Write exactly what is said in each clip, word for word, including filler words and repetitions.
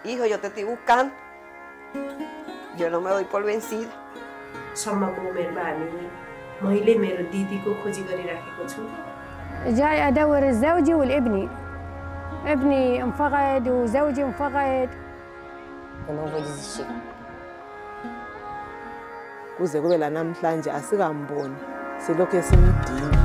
hijo, yo te estoy buscando. Yo no me doy por vencida. جاي أدور زوجي والابني. ابني انفقد وزوجي انفقد. kuze kube la namhlanje asikamboni silokhu simdinga.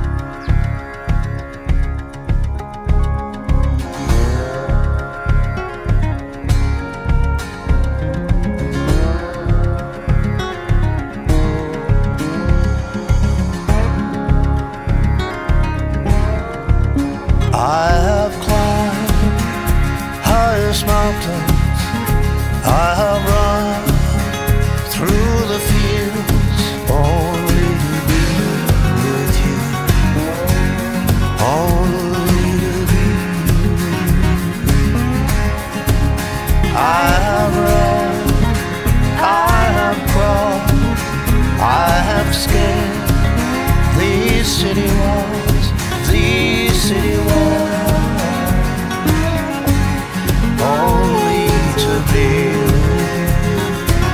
I have climbed highest mountains, I have run through the fields, only to be with you, only to be with you. I have run, I have crawled, I have scaled these city walls, these city walls, only to be with you.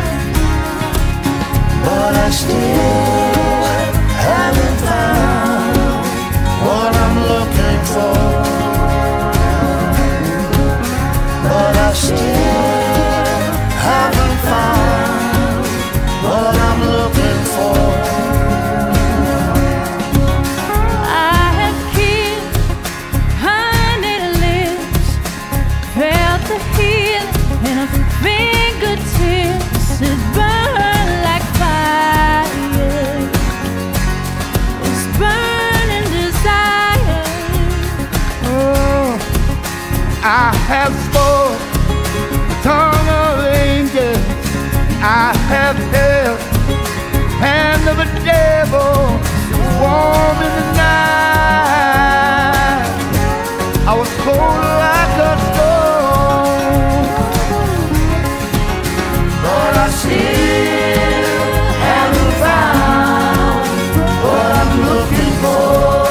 But I still haven't found what I'm looking for. But I still haven't found what I'm looking for. I have spoke the tongue of angels. I have held the hand of a devil warm in the night. I was cold like a stone, but I still haven't found what I'm looking for.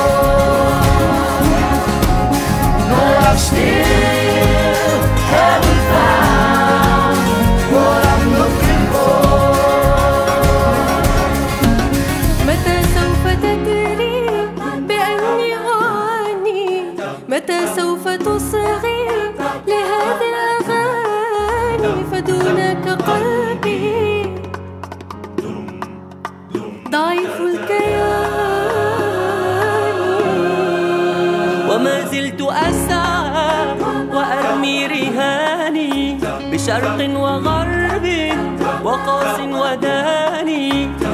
No, I still haven't found what I'm looking for. متى سوف تدري بأني غاني؟ متى سوف تصغي لهذه الأغاني؟ فدونك قلبي ضعيف الكيان، وما زلت أسعى وأرمي رهاني بشرق وغرب وقاص وداني.